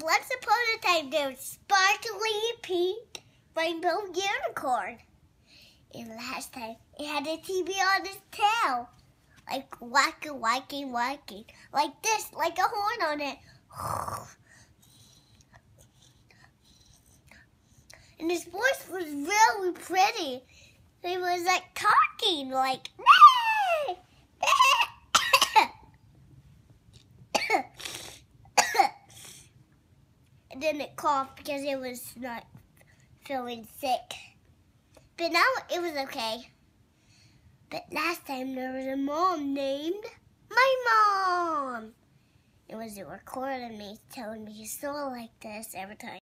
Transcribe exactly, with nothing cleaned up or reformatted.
once upon a time there was sparkly pink rainbow unicorn. And last time it had a T V on its tail. Like whacking, whacking, whacking. Like this, like a horn on it. And his voice was really pretty. He was like talking like, nay! And then it coughed because it was not feeling sick. But now it was okay. But last time there was a mom named my mom. It was a recording me telling me you still like this every time.